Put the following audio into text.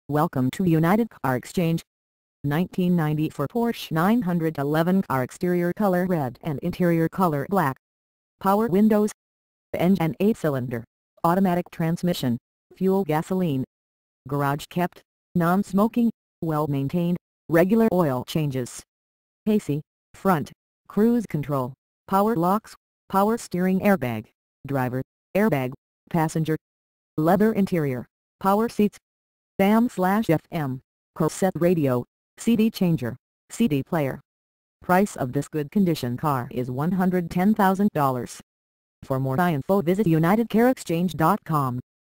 Welcome to United Car Exchange. 1994 Porsche 911 car, exterior color red and interior color black. Power windows. Engine 8-cylinder. Automatic transmission. Fuel gasoline. Garage kept. Non-smoking. Well maintained. Regular oil changes. AC. Front. Cruise control. Power locks. Power steering airbag. Driver. Airbag. Passenger. Leather interior. Power seats. AM/FM, cassette radio, CD changer, CD player. Price of this good condition car is $110,000. For more info visit UnitedCarExchange.com.